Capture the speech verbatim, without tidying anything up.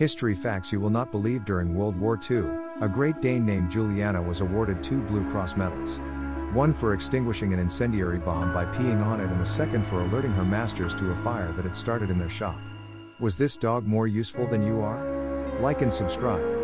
History facts you will not believe. During World War Two, a Great Dane named Juliana was awarded two Blue Cross medals. One for extinguishing an incendiary bomb by peeing on it, and the second for alerting her masters to a fire that had started in their shop. Was this dog more useful than you are? Like and subscribe.